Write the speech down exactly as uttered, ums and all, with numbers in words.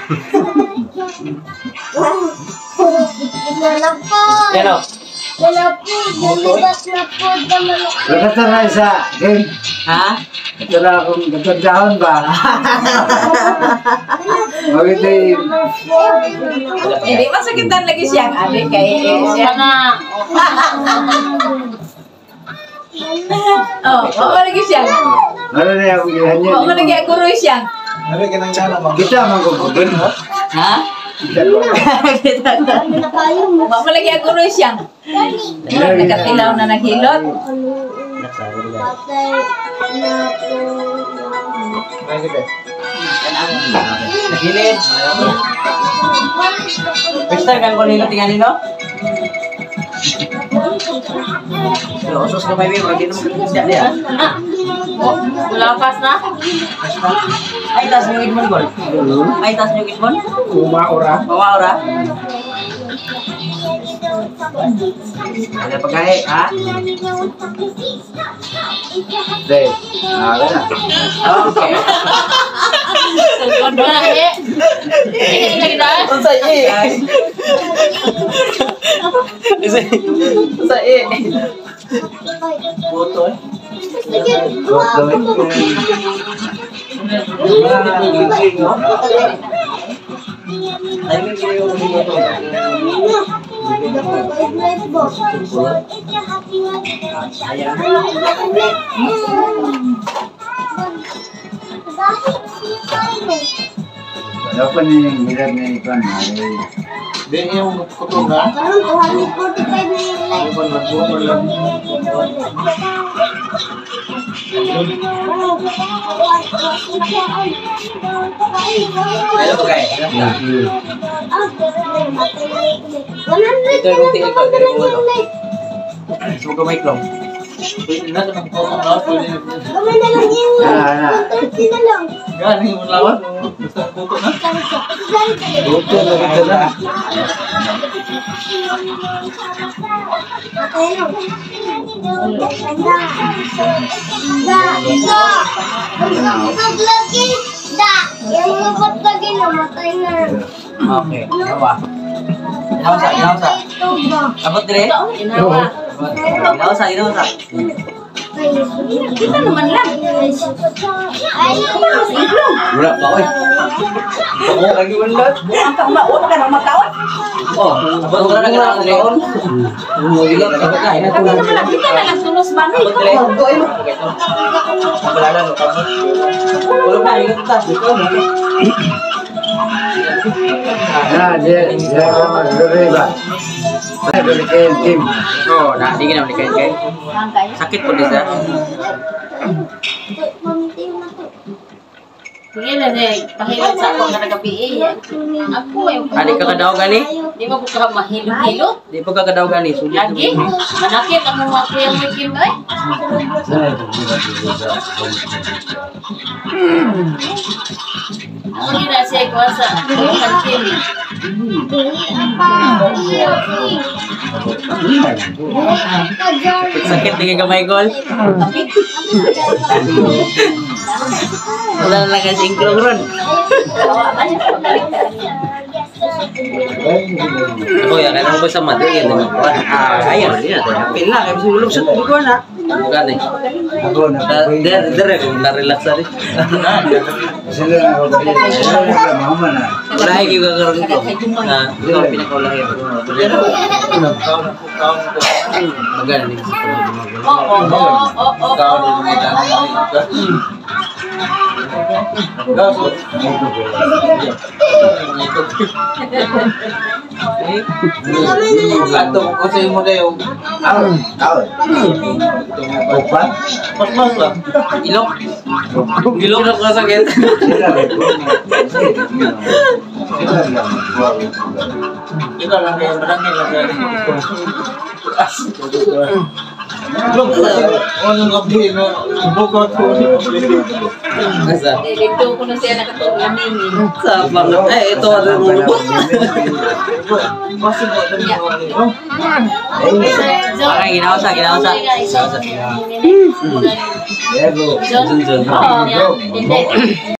Ano? Wala po, dalibat na po naman ako. Nakata na isa, Kim. Ha? Ito na akong nagkandahon ba? Bakit ay... Hindi, masakitan lagi siyang adik kay siya na. Oh, wala lagi siyang. Ano na yung gihan niya? Wala lagi ako rin siyang. Ano ka nang gano'n, Mang? Kita man ko kung Ha? Kita ka. Wala lagi ako rin siyang. Nakatilaw na naghilot. Patay na po. Bakit eh? Nagilid. Basta kan ko nilo tingnan nino. Yo, usos ka may bibig, hindi mo kisya dia. Lapas na? Ay tas yung itmon gol. Ay tas yung itmon. Umaura. Mawaura. Ada pagkahe, ha? Day. Ah, wala. Okay. Tungkol na eh. Ini lagi dah. Sa i. Isa. Sa i. Foto eh. Ay, may ginawa ko dito. Dapat ni yung mirad na ikon. Di yung kutungan. Parang two hundred forty-five na yung life. Ano ba nagbuto lang? Ada pagkahe. Ito yung tingin ko, dari ulo. Suka may klong. Pwede na ito ng kutungan na. Pwede na. Gawin na lang yung Ah, ah. thirty na lang. Yan, yung lawan. Basta ang kutungan. Buto na kita na. Patay na. Da. Da. Da. Pag lagi. Da. Yung lupot lagi namatay na. Okay, yawa. Ginawa sa, ginawa sa. Ito ba? Abot dire. Inawa. Ginawa sa, ginawa sa. Kita naman lang. Ay, Wala pa ko eh. Oo, lagi wala. Ang kaumbaon ka ng mataon. Oh, abot wala na ginawa sa leon. Mo gila ka ka ina Tapi naman lang kita na lang sulos man. Abot dire. Wala na no. Wala pa yung tas. Ah, dia dia magduri ba? Ay, balik kayo Kim. Oh, nah, di gina kain kain. Sakit po disa. Sige na deh, pahilot sa ako na nagabi eh. Ako yung Adi ka kadaw gani? di mo ko ka mahilot-hilot. Di pa ka kadaw gani. Sujud. Lagi, manakit ang mga kuya mo Kim ay. Ako din na siya kuwasa. Ang Kim. Sakit tingin kamay gol. Wala na lang kasi ingklong ron. Ako yan, ano ba sa mati? Yan ang kuwan. Ah, ayan, yan. Pin na, kaya sulog sa kuwan ha. Bukan eh. Ako na. Dire, dire, kung na-relax na rin. Sila na ako. Sila na mama na. Wala yung kakaroon ko. Ah, ikaw ang pinakaulahin. Magana din sa Oo, oo, oo, oo. Kanto ko sa imo na yung Aw, aw. Upat. mas mas lang. Ilok. Ilok na kasakit. Sila na ko. Sila na. Kita lang kaya barangay lang yan. Look, ano nga bihin mo? Bukot ko. Asa? Dito ko na siya nakatulong namin. Sa banget. Eh, ito ada mo lubot. Kasi mo ito mo. Okay, ginawa sa, ginawa sa. Diego. Zun, zun. Hindi.